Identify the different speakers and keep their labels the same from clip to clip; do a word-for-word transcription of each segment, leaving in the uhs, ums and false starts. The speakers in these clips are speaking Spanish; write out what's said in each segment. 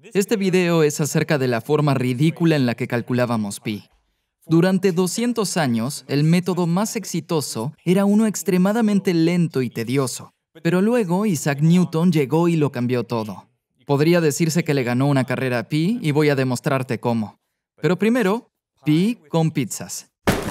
Speaker 1: Este video es acerca de la forma ridícula en la que calculábamos pi. Durante doscientos años, el método más exitoso era uno extremadamente lento y tedioso. Pero luego Isaac Newton llegó y lo cambió todo. Podría decirse que le ganó una carrera a pi y voy a demostrarte cómo. Pero primero, pi con pizzas.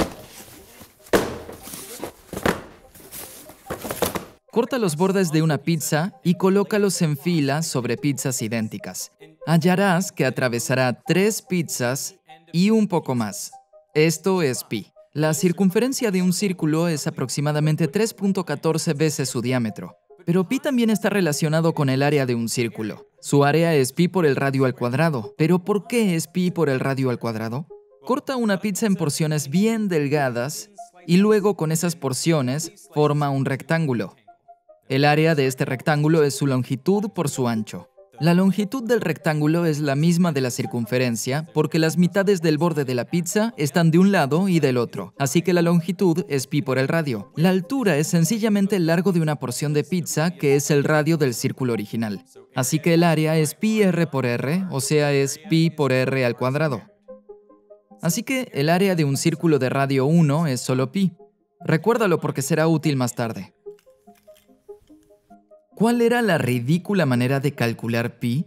Speaker 1: Corta los bordes de una pizza y colócalos en fila sobre pizzas idénticas. Hallarás que atravesará tres pizzas y un poco más. Esto es pi. La circunferencia de un círculo es aproximadamente tres punto catorce veces su diámetro. Pero pi también está relacionado con el área de un círculo. Su área es pi por el radio al cuadrado. ¿Pero por qué es pi por el radio al cuadrado? Corta una pizza en porciones bien delgadas y luego con esas porciones forma un rectángulo. El área de este rectángulo es su longitud por su ancho. La longitud del rectángulo es la misma de la circunferencia porque las mitades del borde de la pizza están de un lado y del otro, así que la longitud es pi por el radio. La altura es sencillamente el largo de una porción de pizza que es el radio del círculo original. Así que el área es pi r por r, o sea, es pi por r al cuadrado. Así que el área de un círculo de radio uno es solo pi. Recuérdalo porque será útil más tarde. ¿Cuál era la ridícula manera de calcular pi?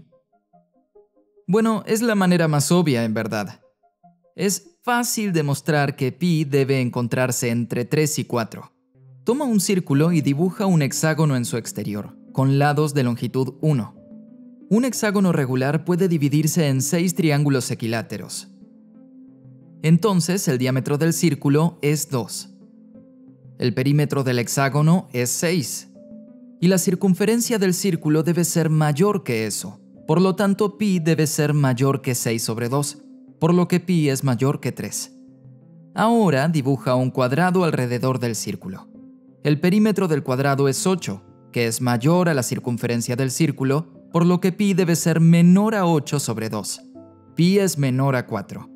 Speaker 1: Bueno, es la manera más obvia, en verdad. Es fácil demostrar que pi debe encontrarse entre tres y cuatro. Toma un círculo y dibuja un hexágono en su exterior, con lados de longitud uno. Un hexágono regular puede dividirse en seis triángulos equiláteros. Entonces, el diámetro del círculo es dos. El perímetro del hexágono es seis. Y la circunferencia del círculo debe ser mayor que eso. Por lo tanto, pi debe ser mayor que seis sobre dos, por lo que pi es mayor que tres. Ahora dibuja un cuadrado alrededor del círculo. El perímetro del cuadrado es ocho, que es mayor a la circunferencia del círculo, por lo que pi debe ser menor a ocho sobre dos. Pi es menor a cuatro.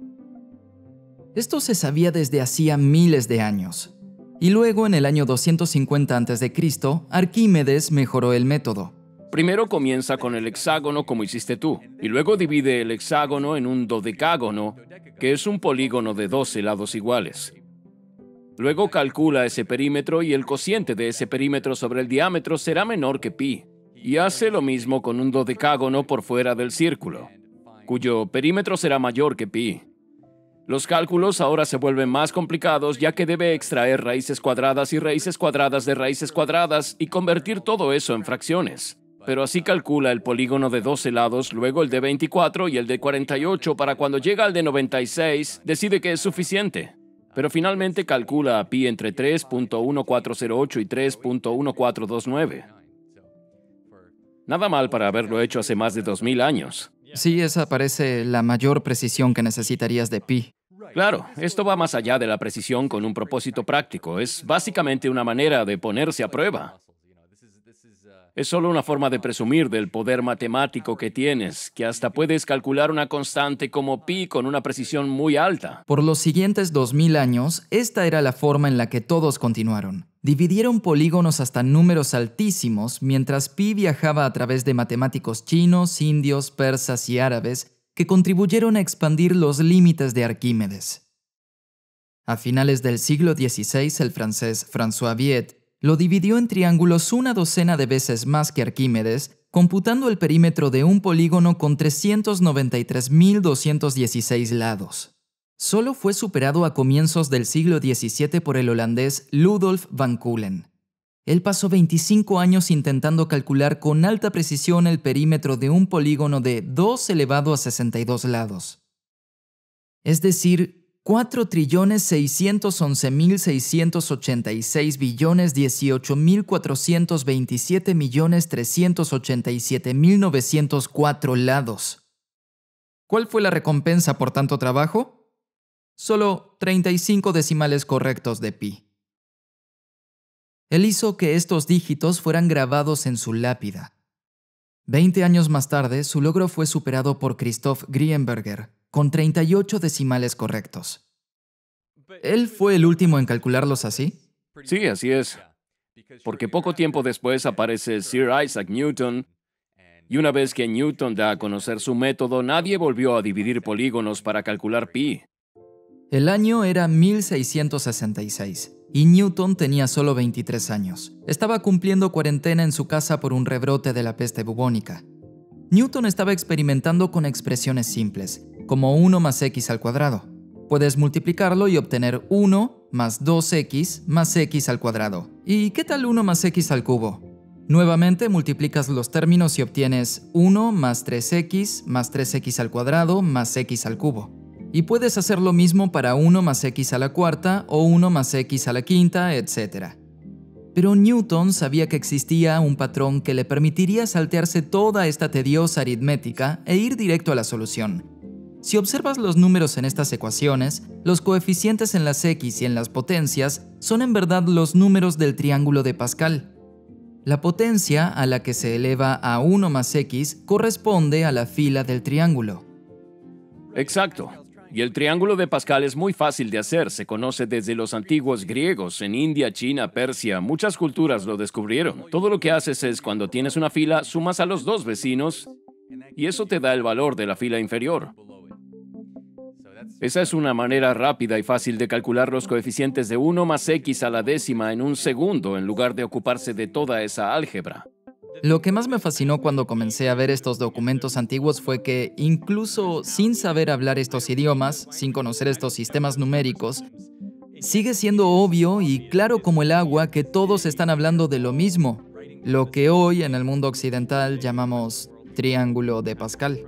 Speaker 1: Esto se sabía desde hacía miles de años. Y luego, en el año doscientos cincuenta antes de Cristo, Arquímedes mejoró el método.
Speaker 2: Primero comienza con el hexágono como hiciste tú, y luego divide el hexágono en un dodecágono, que es un polígono de doce lados iguales. Luego calcula ese perímetro y el cociente de ese perímetro sobre el diámetro será menor que pi. Y hace lo mismo con un dodecágono por fuera del círculo, cuyo perímetro será mayor que pi. Los cálculos ahora se vuelven más complicados ya que debe extraer raíces cuadradas y raíces cuadradas de raíces cuadradas y convertir todo eso en fracciones. Pero así calcula el polígono de doce lados, luego el de veinticuatro y el de cuarenta y ocho para cuando llega al de noventa y seis, decide que es suficiente. Pero finalmente calcula a pi entre tres punto uno cuatro cero ocho y tres punto uno cuatro dos nueve. Nada mal para haberlo hecho hace más de dos mil años.
Speaker 1: Sí, esa parece la mayor precisión que necesitarías de pi.
Speaker 2: Claro, esto va más allá de la precisión con un propósito práctico. Es básicamente una manera de ponerse a prueba. Es solo una forma de presumir del poder matemático que tienes, que hasta puedes calcular una constante como pi con una precisión muy alta.
Speaker 1: Por los siguientes dos mil años, esta era la forma en la que todos continuaron. Dividieron polígonos hasta números altísimos, mientras pi viajaba a través de matemáticos chinos, indios, persas y árabes, que contribuyeron a expandir los límites de Arquímedes. A finales del siglo dieciséis, el francés François Viet lo dividió en triángulos una docena de veces más que Arquímedes, computando el perímetro de un polígono con trescientos noventa y tres mil doscientos dieciséis lados. Solo fue superado a comienzos del siglo diecisiete por el holandés Ludolf van Coulen. Él pasó veinticinco años intentando calcular con alta precisión el perímetro de un polígono de dos elevado a sesenta y dos lados. Es decir, cuatro trillones seiscientos once mil seiscientos ochenta y seis billones dieciocho mil cuatrocientos veintisiete millones trescientos ochenta y siete mil novecientos cuatro lados. ¿Cuál fue la recompensa por tanto trabajo? Solo treinta y cinco decimales correctos de pi. Él hizo que estos dígitos fueran grabados en su lápida. Veinte años más tarde, su logro fue superado por Christoph Grienberger, con treinta y ocho decimales correctos. ¿Él fue el último en calcularlos así?
Speaker 2: Sí, así es. Porque poco tiempo después aparece Sir Isaac Newton Y una vez que Newton da a conocer su método, nadie volvió a dividir polígonos para calcular pi.
Speaker 1: El año era mil seiscientos sesenta y seis y Newton tenía solo veintitrés años. Estaba cumpliendo cuarentena en su casa por un rebrote de la peste bubónica. Newton estaba experimentando con expresiones simples, como uno más x al cuadrado. Puedes multiplicarlo y obtener uno más dos x más x al cuadrado. ¿Y qué tal uno más x al cubo? Nuevamente multiplicas los términos y obtienes uno más tres x más tres x al cuadrado más x al cubo. Y puedes hacer lo mismo para uno más x a la cuarta o uno más x a la quinta, etcétera. Pero Newton sabía que existía un patrón que le permitiría saltearse toda esta tediosa aritmética e ir directo a la solución. Si observas los números en estas ecuaciones, los coeficientes en las x y en las potencias son en verdad los números del triángulo de Pascal. La potencia a la que se eleva a uno más x corresponde a la fila del triángulo.
Speaker 2: Exacto. Y el triángulo de Pascal es muy fácil de hacer. Se conoce desde los antiguos griegos. En India, China, Persia, muchas culturas lo descubrieron. Todo lo que haces es, cuando tienes una fila, sumas a los dos vecinos y eso te da el valor de la fila inferior. Esa es una manera rápida y fácil de calcular los coeficientes de uno más x a la décima en un segundo en lugar de ocuparse de toda esa álgebra.
Speaker 1: Lo que más me fascinó cuando comencé a ver estos documentos antiguos fue que, incluso sin saber hablar estos idiomas, sin conocer estos sistemas numéricos, sigue siendo obvio y claro como el agua que todos están hablando de lo mismo, lo que hoy en el mundo occidental llamamos triángulo de Pascal.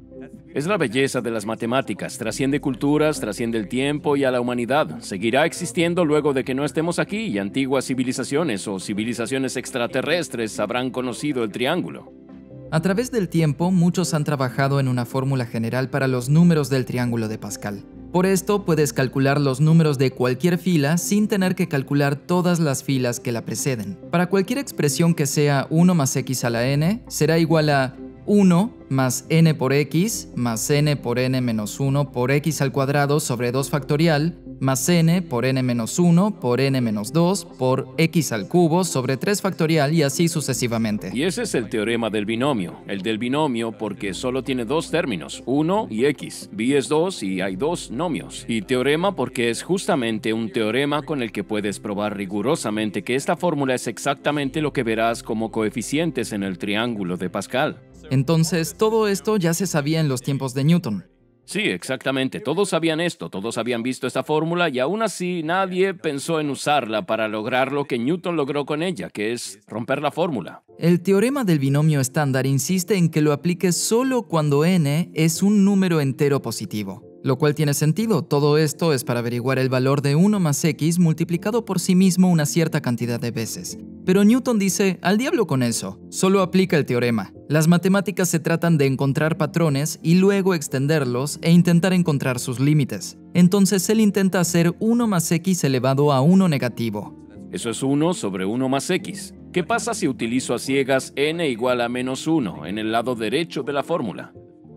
Speaker 2: Es la belleza de las matemáticas. Trasciende culturas, trasciende el tiempo y a la humanidad. Seguirá existiendo luego de que no estemos aquí y antiguas civilizaciones o civilizaciones extraterrestres habrán conocido el triángulo.
Speaker 1: A través del tiempo, muchos han trabajado en una fórmula general para los números del triángulo de Pascal. Por esto, puedes calcular los números de cualquier fila sin tener que calcular todas las filas que la preceden. Para cualquier expresión que sea uno más x a la n, será igual a uno más n por x más n por n menos uno por x al cuadrado sobre dos factorial más n por n menos uno por n menos dos por x al cubo sobre tres factorial y así sucesivamente.
Speaker 2: Y ese es el teorema del binomio. El del binomio porque solo tiene dos términos, uno y x. B es dos y hay dos nomios. Y teorema porque es justamente un teorema con el que puedes probar rigurosamente que esta fórmula es exactamente lo que verás como coeficientes en el triángulo de Pascal.
Speaker 1: Entonces, todo esto ya se sabía en los tiempos de Newton.
Speaker 2: Sí, exactamente. Todos sabían esto, todos habían visto esta fórmula y aún así nadie pensó en usarla para lograr lo que Newton logró con ella, que es romper la fórmula.
Speaker 1: El teorema del binomio estándar insiste en que lo apliques solo cuando n es un número entero positivo. Lo cual tiene sentido, todo esto es para averiguar el valor de uno más x multiplicado por sí mismo una cierta cantidad de veces. Pero Newton dice, al diablo con eso, solo aplica el teorema. Las matemáticas se tratan de encontrar patrones y luego extenderlos e intentar encontrar sus límites. Entonces él intenta hacer uno más x elevado a uno negativo.
Speaker 2: Eso es uno sobre uno más x. ¿Qué pasa si utilizo a ciegas n igual a menos uno en el lado derecho de la fórmula?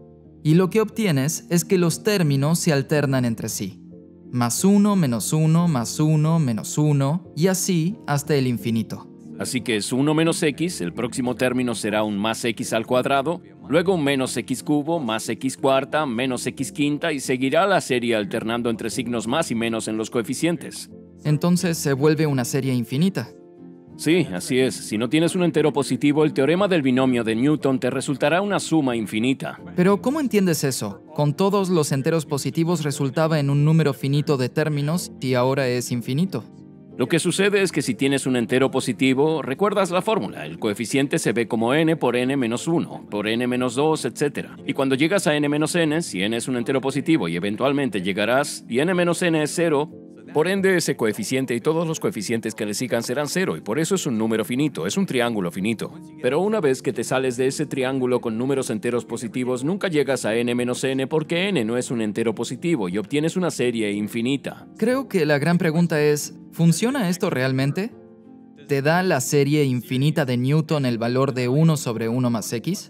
Speaker 1: Y lo que obtienes es que los términos se alternan entre sí. Más uno, menos uno, más uno, menos uno, y así hasta el infinito.
Speaker 2: Así que es uno menos x, el próximo término será un más x al cuadrado, luego un menos x cubo, más x cuarta, menos x quinta, y seguirá la serie alternando entre signos más y menos en los coeficientes.
Speaker 1: Entonces se vuelve una serie infinita.
Speaker 2: Sí, así es. Si no tienes un entero positivo, el teorema del binomio de Newton te resultará una suma infinita.
Speaker 1: Pero ¿cómo entiendes eso? Con todos los enteros positivos resultaba en un número finito de términos y ahora es infinito.
Speaker 2: Lo que sucede es que si tienes un entero positivo, recuerdas la fórmula. El coeficiente se ve como n por n menos uno, por n menos dos, etcétera. Y cuando llegas a n menos n, si n es un entero positivo y eventualmente llegarás, y n menos n es cero, por ende ese coeficiente y todos los coeficientes que le sigan serán cero, y por eso es un número finito, es un triángulo finito. Pero una vez que te sales de ese triángulo con números enteros positivos, nunca llegas a n menos n porque n no es un entero positivo y obtienes una serie infinita.
Speaker 1: Creo que la gran pregunta es, ¿funciona esto realmente? ¿Te da la serie infinita de Newton el valor de uno sobre uno más x?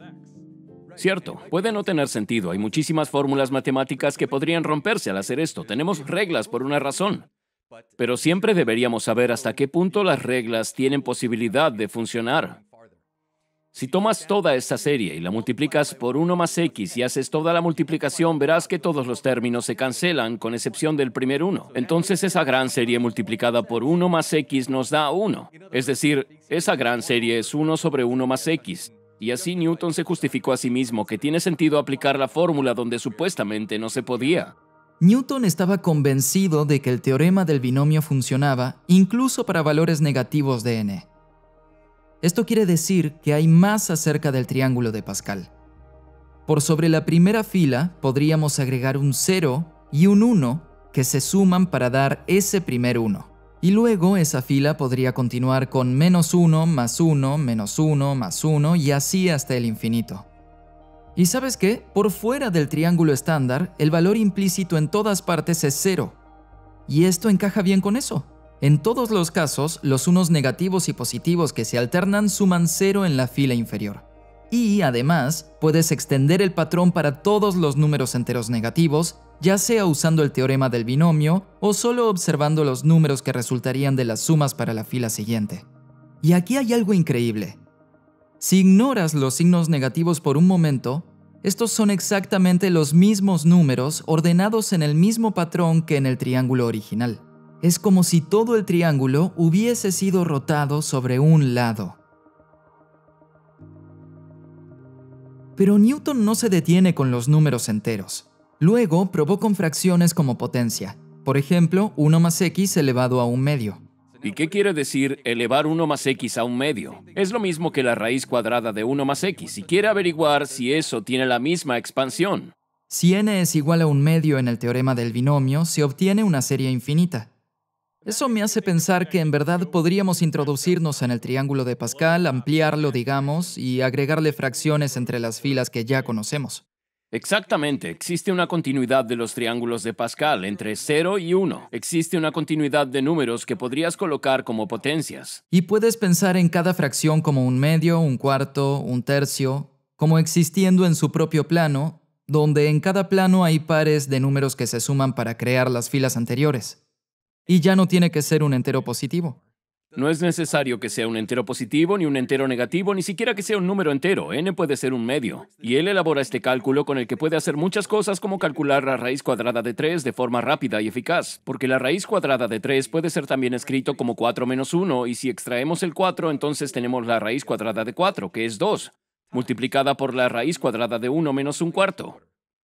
Speaker 2: Cierto, puede no tener sentido. Hay muchísimas fórmulas matemáticas que podrían romperse al hacer esto. Tenemos reglas por una razón. Pero siempre deberíamos saber hasta qué punto las reglas tienen posibilidad de funcionar. Si tomas toda esta serie y la multiplicas por uno más x y haces toda la multiplicación, verás que todos los términos se cancelan, con excepción del primer uno. Entonces esa gran serie multiplicada por uno más x nos da uno. Es decir, esa gran serie es uno sobre uno más x. Y así Newton se justificó a sí mismo que tiene sentido aplicar la fórmula donde supuestamente no se podía.
Speaker 1: Newton estaba convencido de que el teorema del binomio funcionaba incluso para valores negativos de n. Esto quiere decir que hay más acerca del triángulo de Pascal. Por sobre la primera fila podríamos agregar un cero y un uno que se suman para dar ese primer uno. Y luego esa fila podría continuar con menos uno, más uno, menos uno, más uno y así hasta el infinito. ¿Y sabes qué? Por fuera del triángulo estándar, el valor implícito en todas partes es cero. Y esto encaja bien con eso. En todos los casos, los unos negativos y positivos que se alternan suman cero en la fila inferior. Y, además, puedes extender el patrón para todos los números enteros negativos, ya sea usando el teorema del binomio o solo observando los números que resultarían de las sumas para la fila siguiente. Y aquí hay algo increíble. Si ignoras los signos negativos por un momento, estos son exactamente los mismos números ordenados en el mismo patrón que en el triángulo original. Es como si todo el triángulo hubiese sido rotado sobre un lado. Pero Newton no se detiene con los números enteros. Luego probó con fracciones como potencia. Por ejemplo, uno más x elevado a un medio.
Speaker 2: ¿Y qué quiere decir elevar uno más x a un medio? Es lo mismo que la raíz cuadrada de uno más x y quiere averiguar si eso tiene la misma expansión.
Speaker 1: Si n es igual a un medio en el teorema del binomio, se obtiene una serie infinita. Eso me hace pensar que en verdad podríamos introducirnos en el triángulo de Pascal, ampliarlo, digamos, y agregarle fracciones entre las filas que ya conocemos.
Speaker 2: Exactamente, existe una continuidad de los triángulos de Pascal entre cero y uno. Existe una continuidad de números que podrías colocar como potencias.
Speaker 1: Y puedes pensar en cada fracción como un medio, un cuarto, un tercio, como existiendo en su propio plano, donde en cada plano hay pares de números que se suman para crear las filas anteriores. Y ya no tiene que ser un entero positivo.
Speaker 2: No es necesario que sea un entero positivo, ni un entero negativo, ni siquiera que sea un número entero. N puede ser un medio. Y él elabora este cálculo con el que puede hacer muchas cosas como calcular la raíz cuadrada de tres de forma rápida y eficaz. Porque la raíz cuadrada de tres puede ser también escrito como cuatro menos uno, y si extraemos el cuatro, entonces tenemos la raíz cuadrada de cuatro, que es dos, multiplicada por la raíz cuadrada de uno menos un cuarto.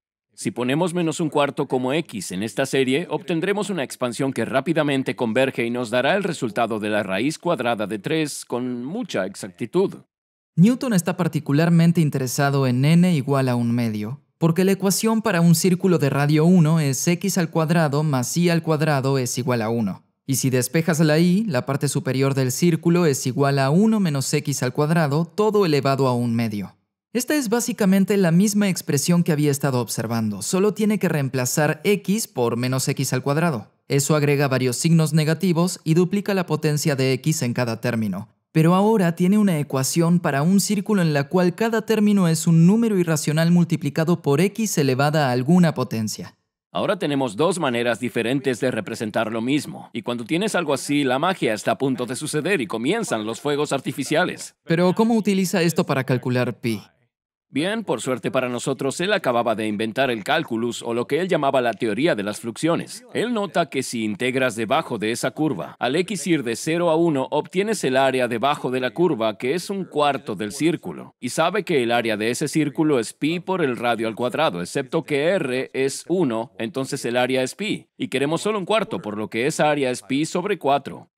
Speaker 2: Si ponemos menos un cuarto como x en esta serie, obtendremos una expansión que rápidamente converge y nos dará el resultado de la raíz cuadrada de tres con mucha exactitud.
Speaker 1: Newton está particularmente interesado en n igual a un medio, porque la ecuación para un círculo de radio uno es x al cuadrado más y al cuadrado es igual a uno. Y si despejas la y, la parte superior del círculo es igual a uno menos x al cuadrado, todo elevado a un medio. Esta es básicamente la misma expresión que había estado observando, solo tiene que reemplazar x por menos x al cuadrado. Eso agrega varios signos negativos y duplica la potencia de x en cada término. Pero ahora tiene una ecuación para un círculo en la cual cada término es un número irracional multiplicado por x elevada a alguna potencia.
Speaker 2: Ahora tenemos dos maneras diferentes de representar lo mismo. Y cuando tienes algo así, la magia está a punto de suceder y comienzan los fuegos artificiales.
Speaker 1: Pero ¿cómo utiliza esto para calcular pi?
Speaker 2: Bien, por suerte para nosotros, él acababa de inventar el cálculus, o lo que él llamaba la teoría de las fluxiones. Él nota que si integras debajo de esa curva, al x ir de cero a uno, obtienes el área debajo de la curva, que es un cuarto del círculo. Y sabe que el área de ese círculo es pi por el radio al cuadrado, excepto que r es uno, entonces el área es pi. Y queremos solo un cuarto, por lo que esa área es pi sobre cuatro.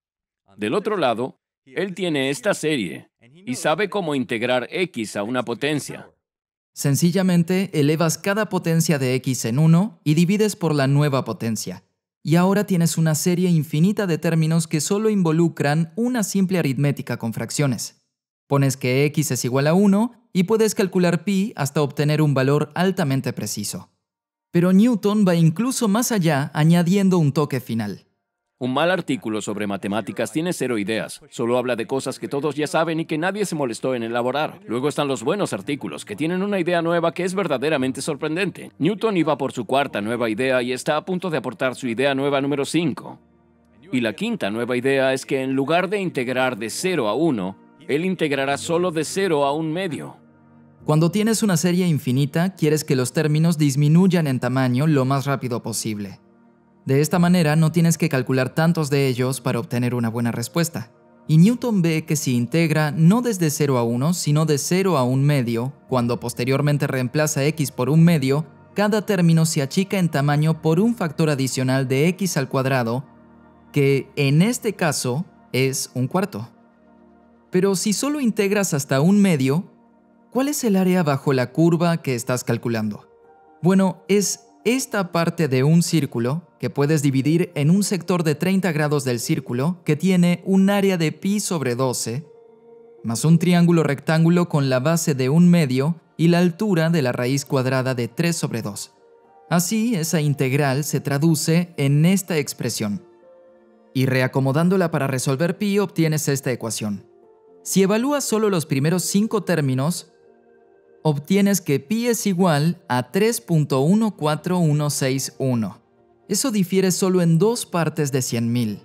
Speaker 2: Del otro lado, él tiene esta serie y sabe cómo integrar x a una potencia.
Speaker 1: Sencillamente, elevas cada potencia de x en uno y divides por la nueva potencia. Y ahora tienes una serie infinita de términos que solo involucran una simple aritmética con fracciones. Pones que x es igual a uno y puedes calcular pi hasta obtener un valor altamente preciso. Pero Newton va incluso más allá, añadiendo un toque final.
Speaker 2: Un mal artículo sobre matemáticas tiene cero ideas. Solo habla de cosas que todos ya saben y que nadie se molestó en elaborar. Luego están los buenos artículos, que tienen una idea nueva que es verdaderamente sorprendente. Newton iba por su cuarta nueva idea y está a punto de aportar su idea nueva número cinco. Y la quinta nueva idea es que en lugar de integrar de cero a uno, Él integrará solo de cero a un medio.
Speaker 1: Cuando tienes una serie infinita, quieres que los términos disminuyan en tamaño lo más rápido posible. De esta manera no tienes que calcular tantos de ellos para obtener una buena respuesta. Y Newton ve que si integra no desde cero a uno, sino de cero a un medio, cuando posteriormente reemplaza x por un medio, cada término se achica en tamaño por un factor adicional de x al cuadrado, que en este caso es un cuarto. Pero si solo integras hasta un medio, ¿cuál es el área bajo la curva que estás calculando? Bueno, es esta parte de un círculo que puedes dividir en un sector de treinta grados del círculo que tiene un área de pi sobre doce, más un triángulo rectángulo con la base de un medio y la altura de la raíz cuadrada de tres sobre dos. Así, esa integral se traduce en esta expresión. Y reacomodándola para resolver pi obtienes esta ecuación. Si evalúas solo los primeros cinco términos, obtienes que pi es igual a tres punto uno cuatro uno seis uno. Eso difiere solo en dos partes de cien mil.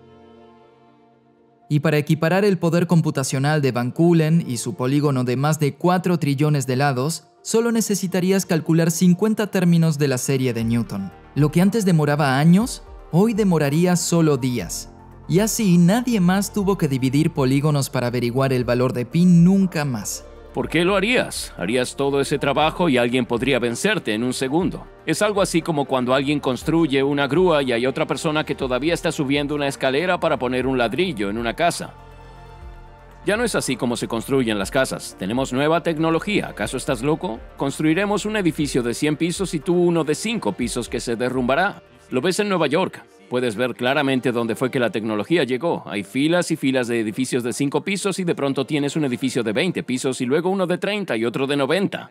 Speaker 1: Y para equiparar el poder computacional de Van Keulen y su polígono de más de cuatro trillones de lados, solo necesitarías calcular cincuenta términos de la serie de Newton. Lo que antes demoraba años, hoy demoraría solo días. Y así nadie más tuvo que dividir polígonos para averiguar el valor de pi nunca más.
Speaker 2: ¿Por qué lo harías? Harías todo ese trabajo y alguien podría vencerte en un segundo. Es algo así como cuando alguien construye una grúa y hay otra persona que todavía está subiendo una escalera para poner un ladrillo en una casa. Ya no es así como se construyen las casas. Tenemos nueva tecnología. ¿Acaso estás loco? Construiremos un edificio de cien pisos y tú uno de cinco pisos que se derrumbará. Lo ves en Nueva York. Puedes ver claramente dónde fue que la tecnología llegó. Hay filas y filas de edificios de cinco pisos y de pronto tienes un edificio de veinte pisos y luego uno de treinta y otro de noventa.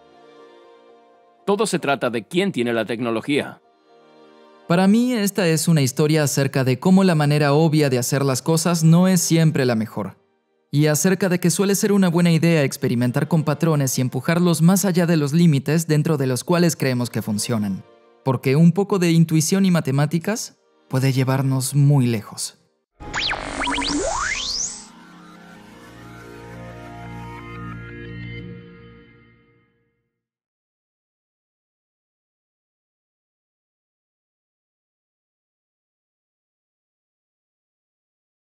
Speaker 2: Todo se trata de quién tiene la tecnología.
Speaker 1: Para mí, esta es una historia acerca de cómo la manera obvia de hacer las cosas no es siempre la mejor. Y acerca de que suele ser una buena idea experimentar con patrones y empujarlos más allá de los límites dentro de los cuales creemos que funcionan. Porque un poco de intuición y matemáticas puede llevarnos muy lejos.